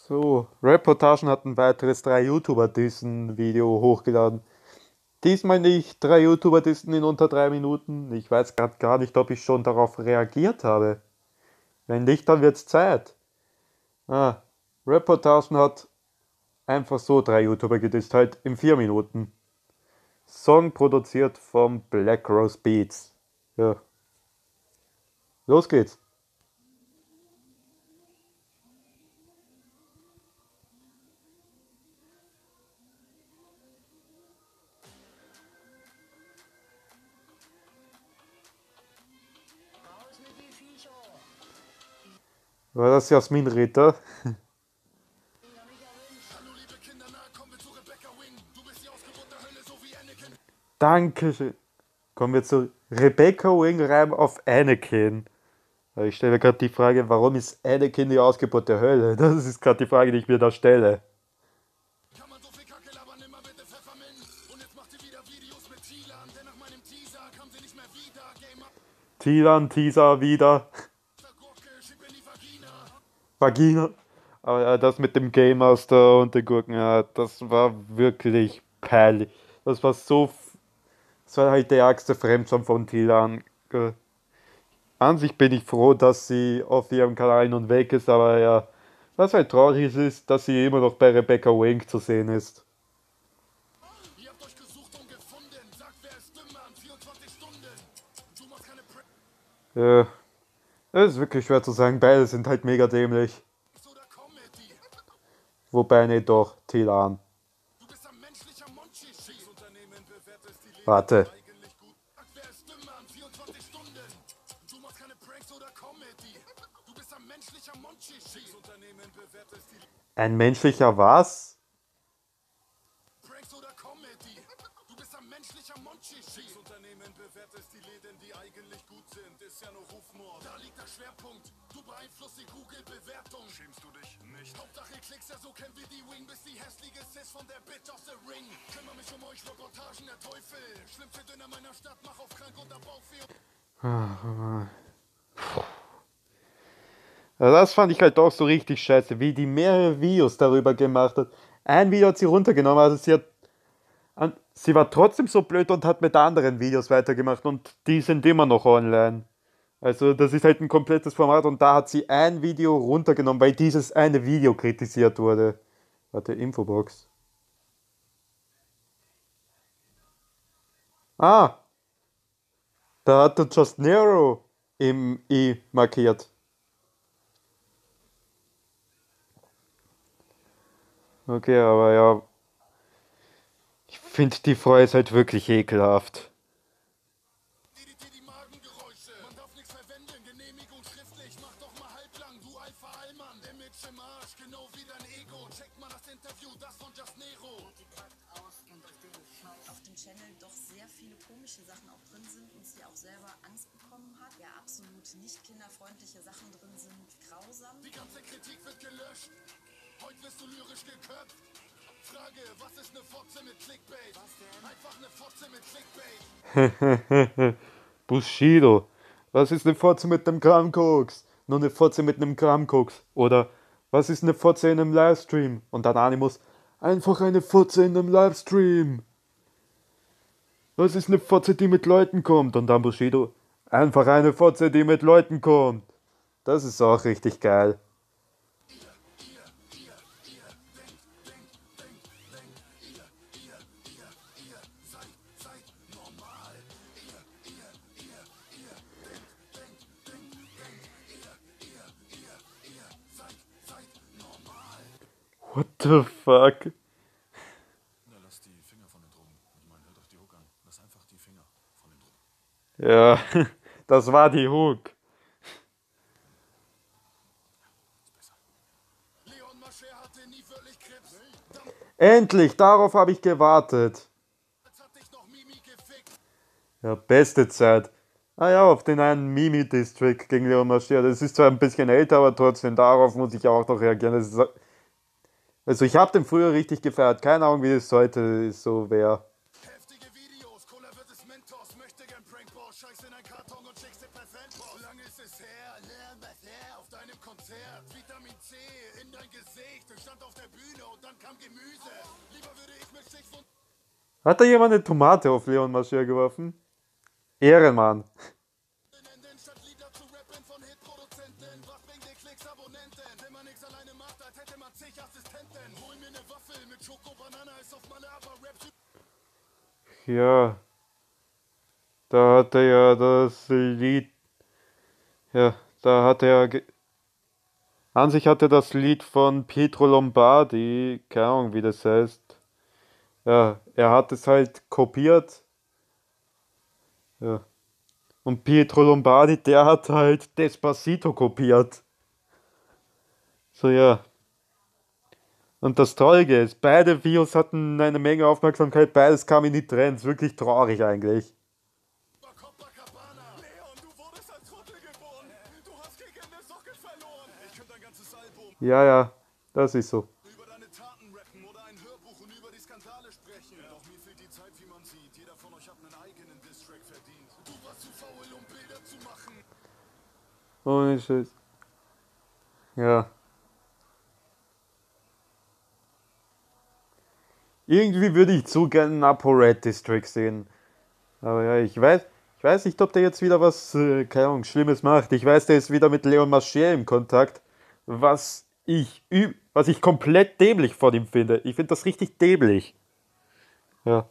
So, Reportagen hat ein weiteres 3 YouTuber-Dissen-Video hochgeladen. Diesmal nicht 3 YouTuber-Dissen in unter 3 Minuten. Ich weiß gerade gar nicht, ob ich schon darauf reagiert habe. Wenn nicht, dann wird's Zeit. Ah, Reportagen hat einfach so 3 YouTuber gedisst, halt in 4 Minuten. Song produziert vom Black Rose Beats. Ja, los geht's. War das Jasmin Ritter? Dankeschön. Kommen wir zu Rebecca Wing-Reim auf Anakin. Ich stelle mir gerade die Frage, warum ist Anakin die Ausgeburt der Hölle? Das ist gerade die Frage, die ich mir da stelle. Tilan, Teaser wieder. Vagina. Aber ja, das mit dem Game Master und den Gurken, ja, das war wirklich peinlich. Das war so. Das war halt der ärgste Fremdscham von Tilan. An sich bin ich froh, dass sie auf ihrem Kanal nun weg ist, aber ja, was halt traurig ist, dass sie immer noch bei Rebecca Wing zu sehen ist. Ja, es ist wirklich schwer zu sagen, beide sind halt mega dämlich. Wobei nicht doch, Tilan. Warte. Ein menschlicher was? Ja, das fand ich halt auch so richtig scheiße, wie die mehrere Videos darüber gemacht hat. Ein Video hat sie runtergenommen, also sie war trotzdem so blöd und hat mit anderen Videos weitergemacht und die sind immer noch online. Also das ist halt ein komplettes Format und da hat sie ein Video runtergenommen, weil dieses eine Video kritisiert wurde. Warte, Infobox. Ah, da hat er Just Nero im I markiert. Okay, aber ja, ich finde die Frau ist halt wirklich ekelhaft. Auf dem Channel doch sehr viele komische Sachen auch drin sind und sie auch selber Angst bekommen hat. Ja, absolut nicht kinderfreundliche Sachen drin sind, grausam. Die ganze Kritik wird gelöscht. Heute wirst du lyrisch geköpft. Frage, was ist eine Fotze mit Clickbait? Was denn? Einfach eine Fotze mit Clickbait. Bushido. Was ist eine Fotze mit einem Gramm Koks? Nur eine Fotze mit einem Gramm Koks. Oder was ist eine Fotze in einem Livestream? Und dann Animus. Einfach eine Fotze in einem Livestream. Was ist eine Fotze, die mit Leuten kommt? Und dann Bushido. Einfach eine Fotze, die mit Leuten kommt. Das ist auch richtig geil. What the fuck? Na, lass die Finger von den Drogen. Ich meine, hört euch die Hook an. Lass einfach die Finger von den Drogen. Ja, das war die Hook. Ist besser. Leon Mascher hatte nie wirklich Krebs. Endlich, darauf habe ich gewartet. Damals hat dich noch Mimi gefickt. Ja, beste Zeit. Ah ja, auf den einen Mimi-District gegen Leon Mascher. Das ist zwar ein bisschen älter, aber trotzdem, darauf muss ich auch noch reagieren. Also ich habe den früher richtig gefeiert. Keine Ahnung, wie das heute so wäre. Heftige Videos, Cola wird es Mentos. Möchte gern Prankball, scheiß in ein Karton und schickst dir per Fanpost. Lang ist es her, Leon Mascher auf deinem Konzert. Vitamin C in dein Gesicht. stand auf der Bühne und dann kam Gemüse. Lieber würde ich mit Sticks und Hat da jemand eine Tomate auf Leon Mascher geworfen? Ehrenmann. nennen, statt Lieder zu rappen von Hitproduzenten. Was bringt dir Klicks, Abonnenten? Wenn man nichts alleine macht, als hätte man zig Assistenten. Hol mir ne Waffel mit Schoko, Banane, ist auf Malle, aber Rap. Ja, da hat er ja das Lied. Ja, da hat er. An sich hat er das Lied von Pietro Lombardi, keine Ahnung wie das heißt. Ja, er hat es halt kopiert. Ja. Und Pietro Lombardi, der hat halt Despacito kopiert. So ja. Und das Traurige ist, beide Videos hatten eine Menge Aufmerksamkeit, beides kam in die Trends. Wirklich traurig eigentlich. Copacabana. Leon, du wurdest als Trottel geboren. Du hast gegen eine Socke verloren. Ich könnte ein ganzes Album Ja, ja, das ist so. über deine Taten rappen oder ein Hörbuch und über die Skandale sprechen. Doch mir fehlt die Zeit, wie man sieht. Jeder von euch hat einen eigenen Distrack verdient. Du warst zu faul, um Bilder zu machen. Ohne Scheiß. Ja. Irgendwie würde ich zu gerne einen ApoRed-District sehen. Aber ja, ich weiß nicht, ob der jetzt wieder was, keine Ahnung, Schlimmes macht. Ich weiß, der ist wieder mit Leon Mascher im Kontakt, was ich komplett dämlich von ihm finde. Ich finde das richtig dämlich. Ja.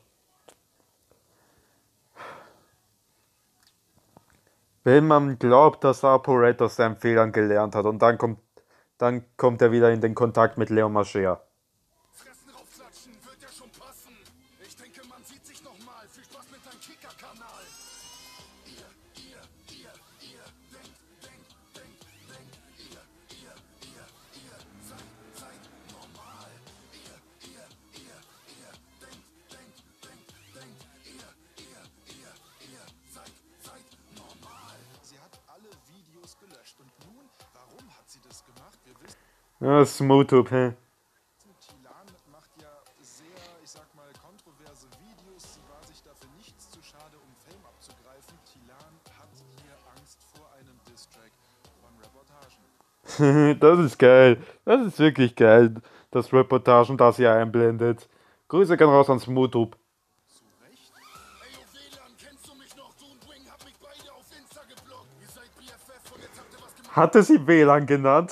Wenn man glaubt, dass ApoRed aus seinen Fehlern gelernt hat und dann kommt er wieder in den Kontakt mit Leon Mascher. Fressen raufklatschen, wird ja schon passen. Ich denke, man sieht sich nochmal. Viel Spaß mit deinem Kicker-Kanal. Sie hat alle Videos gelöscht. Und nun, warum hat sie das gemacht? Wir wissen, Ja, SmoothTube, hä? Tilan macht ja sehr, ich sag mal, kontroverse Videos. Sie war sich dafür nichts zu schade, um Fame abzugreifen. Tilan hat hier Angst vor einem Distrack von Reportagen. Das ist geil. Das ist wirklich geil, dass Reportagen das hier einblendet. Grüße gehen raus an SmoothTube. Zu Recht? Ey, oh WLAN, kennst du mich noch? Du und Wing habt mich beide auf Insta geblockt. Ihr seid BFF und jetzt habt ihr was gemacht. Hatte sie WLAN genannt?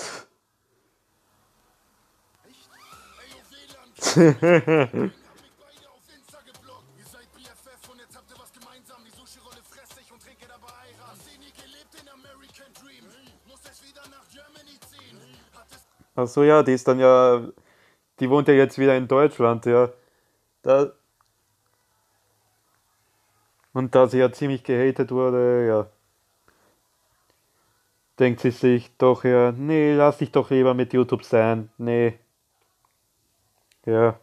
Ey, oh WLAN, kennst du mich noch? Du und Wing habt mich beide auf Insta geblockt. Ihr seid BFF und jetzt habt ihr was gemeinsam. Die Sushi-Rolle fress ich und trinke dabei Ayran. Hast sie nie gelebt, den American Dream? Muss jetzt wieder nach Germany ziehen. Hat es Ach so, ja, die wohnt ja jetzt wieder in Deutschland, ja. Da, und da sie ja ziemlich gehatet wurde, ja, denkt sie sich doch, ja, nee, lass dich doch lieber mit YouTube sein. Nee, ja.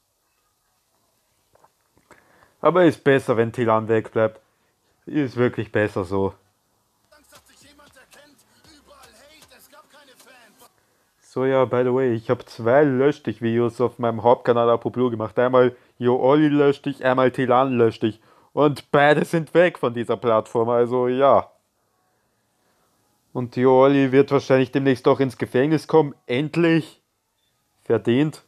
Aber ist besser, wenn Tilan wegbleibt. Ist wirklich besser so. Angst, dass sich jemand erkennt. Überall Hate, es gab keine Fans. So, ja, by the way, ich habe 2 Löschdich-Videos auf meinem Hauptkanal ApoBlue gemacht. Einmal Yo Olli Löschdich, einmal Tilan Löschdich. Und beide sind weg von dieser Plattform, also ja. Und Yo Olli wird wahrscheinlich demnächst auch ins Gefängnis kommen. Endlich. Verdient.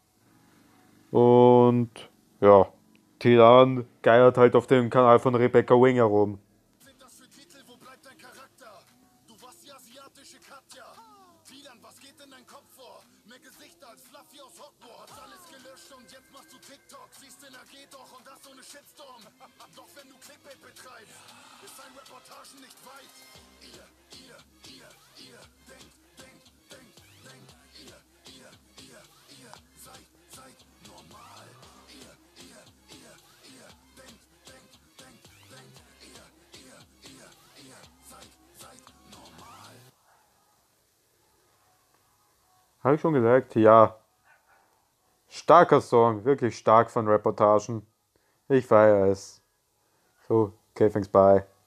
Und ja, Tilan geiert halt auf dem Kanal von Rebecca Wing herum. Sind das für Titel? Wo bleibt dein Charakter? Du warst die asiatische Katja. Tilan, was geht in dein Kopf vor? Mehr Gesichter als Fluffy aus Hogwarts. Alles gelöscht und jetzt machst du TikTok. Siehst in AG doch und das ohne Shitstorm. Doch wenn du Clickbait betreibst, ist dein Reportagen nicht weit. Seid normal. Seid normal. Habe ich schon gesagt? Ja. Starker Song, wirklich stark von Reportagen. Ich feiere es. So, okay, thanks, bye.